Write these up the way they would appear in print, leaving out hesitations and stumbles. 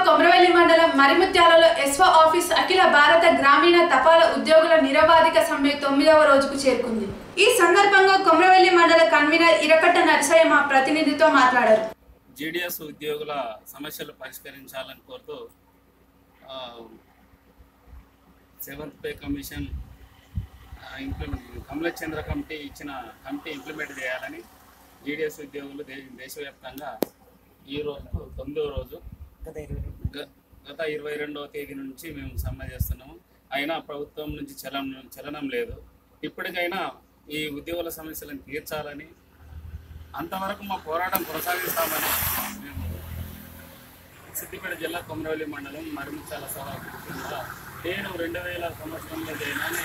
కొమరవెల్లి మండలం మరిముత్యాలలో ఎస్వో ఆఫీస్ అఖిల భారత గ్రామీణ తపాలా ఉద్యోగుల నిరవధిక సమ్మె 9వ రోజుకు చేరుకుంది। ఈ సందర్భంగా కొమరవెల్లి మండల కన్వీనర్ ఇరకట్ట నరసయ్య మా ప్రతినిధితో మాట్లాడారు। జీడీఎస్ ఉద్యోగుల సమస్యలు పరిష్కరించాలని కోరుతూ 7th pay commission Kamalachandra committee ఇచ్చిన కమిటీ ఇంప్లిమెంట్ చేయాలని జీడీఎస్ ఉద్యోగులు దేశవ్యాప్తంగా ఈ రోజు 9వ రోజు గత 22వ తేదీ నుంచి మేము సమ్మె చేస్తున్నాము। అయినా ప్రభుత్వం నుంచి చలనం లేదు। ఇప్పటికైనా ఈ ఉద్యోగుల సమస్యలను తీర్చాలని, అంతవరకు మా పోరాటం కొనసాగిస్తామని మేము సిద్దిపేట జిల్లా కొమరవెల్లి మండలం మరిముత్యాల సభ నేను 2000 సంవత్సరంలో చేయనాను।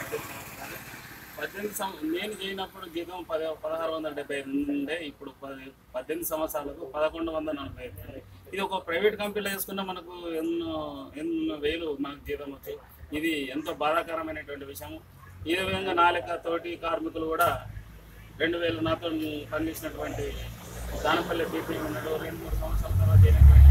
నేను చేయనప్పుడు జీతం 1675 ఉండే, ఇప్పుడు 18 సంవత్సరాలకు 1145। ఇది ఒక ప్రైవేట్ కంపెనీలో వేసుకున్న మనకు ఎన్నో వేలు మనకు జీతం వచ్చి, ఇది ఎంతో బాధాకరమైనటువంటి విషయం। ఈ విధంగా నా లెక్క తోటి కార్మికులు కూడా 2000 నాతో పనిచేసినటువంటి దానపల్లి టీపీ ఉన్నాడు, 2-3 సంవత్సరాల తర్వాత అయినటువంటి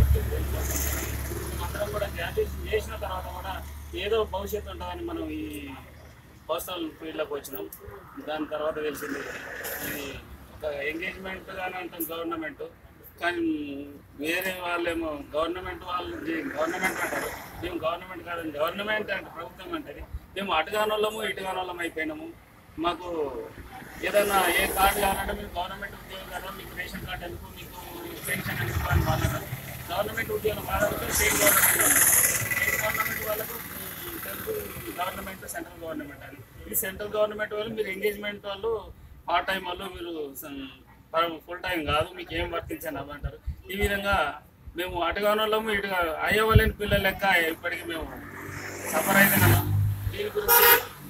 అందరం కూడా గ్రాడ్యుయేషన్ చేసిన తర్వాత కూడా ఏదో భవిష్యత్తు ఉంటుందని మనం ఈ పర్సనల్ ఫీల్డ్లోకి వచ్చినాం। దాని తర్వాత తెలిసింది ఇది ఒక ఎంగేజ్మెంట్ కానీ అంటాం గవర్నమెంట్, కానీ వేరే వాళ్ళేమో గవర్నమెంట్ అంటారు, మేము గవర్నమెంట్ కాదండి, గవర్నమెంట్ అంటే ప్రభుత్వం అంటది। మేము అటుగానోళ్ళము ఇటుగానోళ్ళం అయిపోయినాము। మాకు ఏదైనా ఏ కార్డు కావాలంటే మీరు గవర్నమెంట్ ఉద్యోగం కదా, మీకు రేషన్ కార్డు ఎందుకు, మీకు పెన్షన్ ఎందుకు అని వాళ్ళంటారు। గవర్నమెంట్ ఉద్యోగం వాళ్ళకు స్టేట్ గవర్నమెంట్ వాళ్ళకు గవర్నమెంట్ సెంట్రల్ గవర్నమెంట్ అని, ఈ సెంట్రల్ గవర్నమెంట్ వాళ్ళు మీరు ఎంగేజ్మెంట్ వాళ్ళు పార్ట్ టైం వాళ్ళు మీరు ఫుల్ టైం కాదు, మీకు ఏం వర్తించండి అవ్వంటారు। ఈ విధంగా మేము అటుగాని వాళ్ళము ఇటుగా అయ్యవలేని పిల్లల లెక్క ఇప్పటికీ మేము సఫర్ అయిపోయినాము। దీని గురించి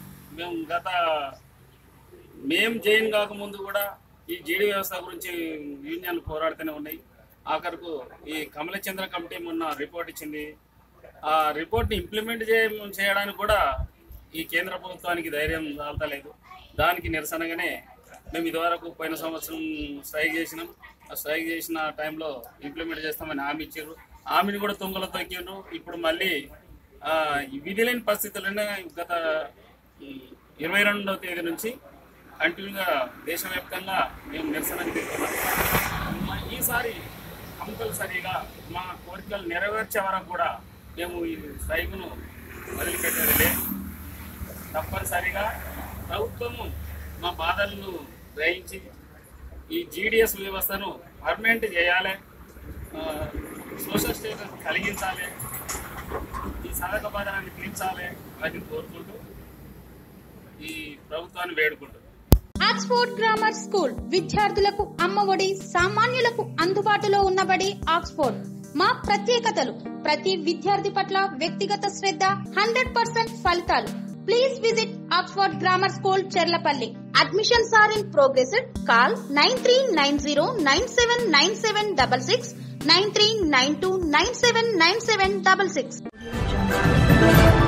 మేము జైన్ కాకముందు కూడా ఈ జీడీ వ్యవస్థ గురించి యూనియన్లు పోరాడుతూనే ఉన్నాయి। ఆఖరకు ఈ కమలచంద్ర కమిటీ మొన్న రిపోర్ట్ ఇచ్చింది, ఆ రిపోర్ట్ని ఇంప్లిమెంట్ చేయడానికి కూడా ఈ కేంద్ర ప్రభుత్వానికి ధైర్యం చాలతలేదు। దానికి నిరసనగానే మేము ఇదివరకు పోయిన సంవత్సరం స్ట్రైక్ చేసినాం। ఆ స్ట్రైక్ చేసిన టైంలో ఇంప్లిమెంట్ చేస్తామని హామీ ఇచ్చారు, హామీని కూడా తుంగలో తొక్కిండ్రు। ఇప్పుడు మళ్ళీ విధి లేని పరిస్థితుల్లోనే గత 22వ తేదీ నుంచి కంటిన్యూగా దేశవ్యాప్తంగా మేము నిరసన తీసుకున్నాం। ఈసారి కంపల్సరీగా మా కోరికలు నెరవేర్చే వరకు కూడా మేము ఈ స్ట్రైక్ను మొదలుపెట్టేది లేదు। తప్పనిసరిగా ప్రభుత్వము మా బాధలను గ్రహించి ఈ జీడీఎస్ వ్యవస్థను పర్మనెంట్ చేయాలి, సోషల్ స్టేటస్ కలిగించాలి, ఈ సదక బాధనాన్ని తీర్చాలి అని కోరుకుంటూ ఈ ప్రభుత్వాన్ని వేడుకుంటూ ఆక్స్ఫోర్డ్ గ్రామర్ స్కూల్ విద్యార్థులకు అమ్మఒడి, సామాన్యులకు అందుబాటులో ఉన్నబడి ఆక్స్ఫోర్డ్। మా ప్రత్యేకతలు: ప్రతి విద్యార్థి పట్ల వ్యక్తిగత శ్రద్ధ, 100% ఫలితాలు। Please visit Oxford grammar school, Cherlapalli. Admissions are in progress. Call 9390979766, 9392979766.